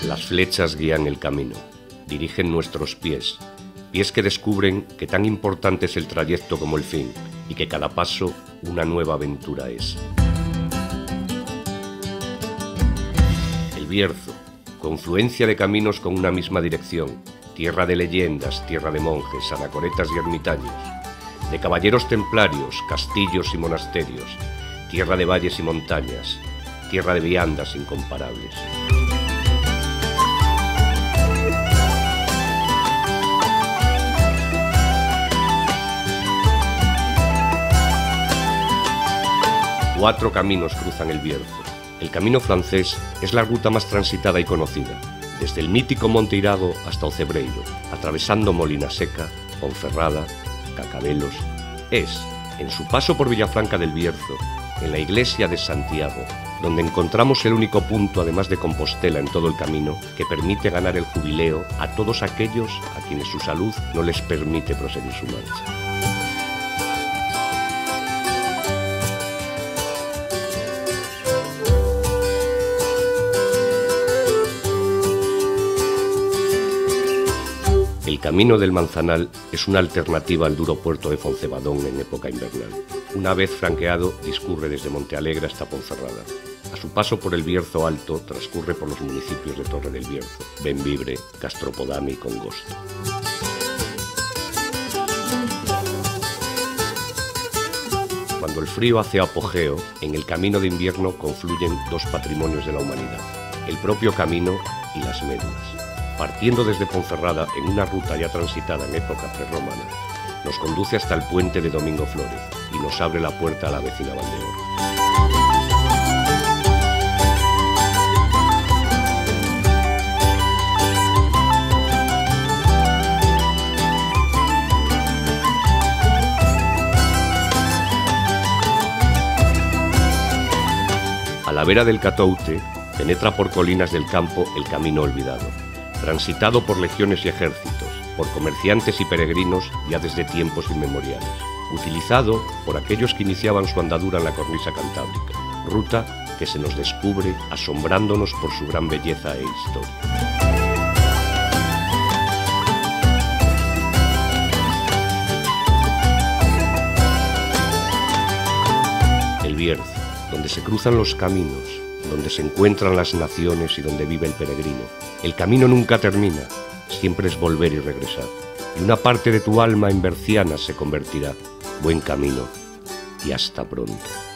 Las flechas guían el camino, dirigen nuestros pies, pies que descubren que tan importante es el trayecto como el fin, y que cada paso una nueva aventura es. El Bierzo, confluencia de caminos con una misma dirección, tierra de leyendas, tierra de monjes, anacoretas y ermitaños, de caballeros templarios, castillos y monasterios, tierra de valles y montañas, tierra de viandas incomparables. Cuatro caminos cruzan el Bierzo. El camino francés es la ruta más transitada y conocida, desde el mítico Monte Irago hasta Ocebreiro, atravesando Molinaseca, Ponferrada, Cacabelos. Es, en su paso por Villafranca del Bierzo, en la iglesia de Santiago, donde encontramos el único punto, además de Compostela, en todo el camino, que permite ganar el jubileo a todos aquellos a quienes su salud no les permite proseguir su marcha. El camino del Manzanal es una alternativa al duro puerto de Foncebadón en época invernal. Una vez franqueado, discurre desde Montealegre hasta Ponferrada. A su paso por el Bierzo Alto, transcurre por los municipios de Torre del Bierzo, Bembibre, Castropodame y Congosto. Cuando el frío hace apogeo, en el camino de invierno confluyen dos patrimonios de la humanidad, el propio camino y las médulas. Partiendo desde Ponferrada en una ruta ya transitada en época prerromana, nos conduce hasta el puente de Domingo Flórez y nos abre la puerta a la vecina Valdeor. A la vera del Catoute penetra por colinas del campo el camino olvidado, transitado por legiones y ejércitos, por comerciantes y peregrinos ya desde tiempos inmemoriales, utilizado por aquellos que iniciaban su andadura en la cornisa cantábrica, ruta que se nos descubre asombrándonos por su gran belleza e historia. El Bierzo, donde se cruzan los caminos, donde se encuentran las naciones y donde vive el peregrino. El camino nunca termina, siempre es volver y regresar. Y una parte de tu alma en berciana se convertirá. Buen camino y hasta pronto.